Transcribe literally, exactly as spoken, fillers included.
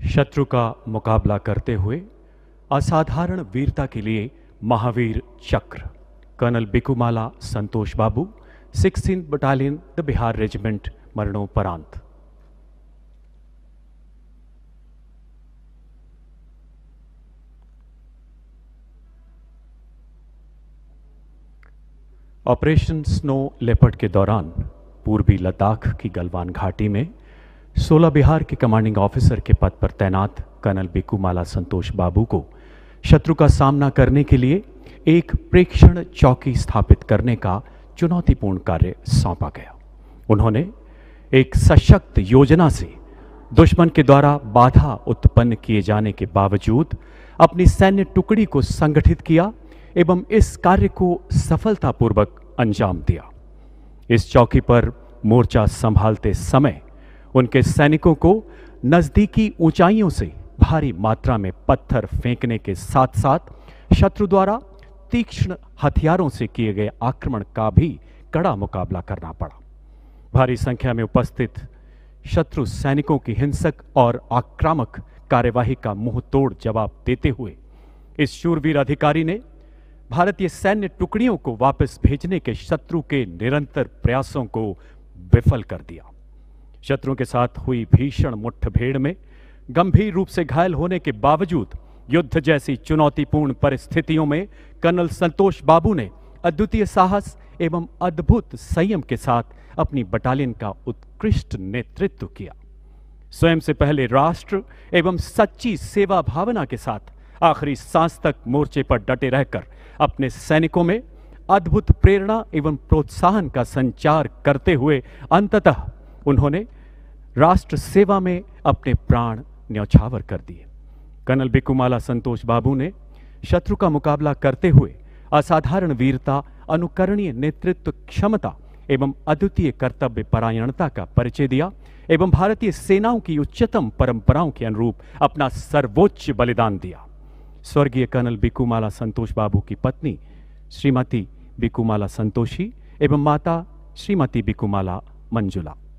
शत्रु का मुकाबला करते हुए असाधारण वीरता के लिए Mahavir Chakra colonel Bikumalla Santosh Babu, sixteen battalion the Bihar regiment, मरणोपरांत। ऑपरेशन स्नो लेपर्ड के दौरान पूर्वी लद्दाख की गलवान घाटी में सोलह बिहार के कमांडिंग ऑफिसर के पद पर तैनात कर्नल बिकुमाला संतोष बाबू को शत्रु का सामना करने के लिए एक प्रेक्षण चौकी स्थापित करने का चुनौतीपूर्ण कार्य सौंपा गया। उन्होंने एक सशक्त योजना से दुश्मन के द्वारा बाधा उत्पन्न किए जाने के बावजूद अपनी सैन्य टुकड़ी को संगठित किया एवं इस कार्य को सफलतापूर्वक अंजाम दिया। इस चौकी पर मोर्चा संभालते समय उनके सैनिकों को नजदीकी ऊंचाइयों से भारी मात्रा में पत्थर फेंकने के साथ साथ शत्रु द्वारा तीक्ष्ण हथियारों से किए गए आक्रमण का भी कड़ा मुकाबला करना पड़ा। भारी संख्या में उपस्थित शत्रु सैनिकों की हिंसक और आक्रामक कार्यवाही का मुंह तोड़ जवाब देते हुए इस शूरवीर अधिकारी ने भारतीय सैन्य टुकड़ियों को वापस भेजने के शत्रु के निरंतर प्रयासों को विफल कर दिया। शत्रु के साथ हुई भीषण मुठभेड़ में गंभीर रूप से घायल होने के बावजूद युद्ध जैसी चुनौतीपूर्ण परिस्थितियों में कर्नल संतोष बाबू ने अद्वितीय साहस एवं अद्भुत संयम के साथ अपनी बटालियन का उत्कृष्ट नेतृत्व किया। स्वयं से पहले राष्ट्र एवं सच्ची सेवा भावना के साथ आखिरी सांस तक मोर्चे पर डटे रहकर अपने सैनिकों में अद्भुत प्रेरणा एवं प्रोत्साहन का संचार करते हुए अंततः उन्होंने राष्ट्र सेवा में अपने प्राण न्यौछावर कर दिए। कर्नल बिकुमाला संतोष बाबू ने शत्रु का मुकाबला करते हुए असाधारण वीरता, अनुकरणीय नेतृत्व क्षमता एवं अद्वितीय कर्तव्य परायणता का परिचय दिया एवं भारतीय सेनाओं की उच्चतम परंपराओं के अनुरूप अपना सर्वोच्च बलिदान दिया। स्वर्गीय कर्नल बिकुमाला संतोष बाबू की पत्नी श्रीमती बिकुमाला संतोषी एवं माता श्रीमती बिकुमाला मंजुला।